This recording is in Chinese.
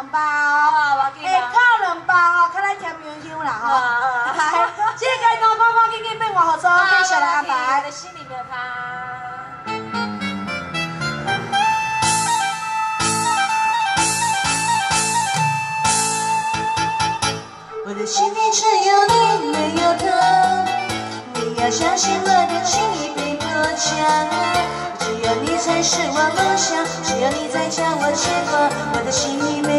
2包哦，扣2包哦，较来甜香香啦吼。来，这个赶快紧紧变换合作，继续来安排。 我的心里没有他。 我的心里只有你，没有他。你要相信我的情意比我强，只有你才是我梦想，只有你在将我牵挂。我的心里没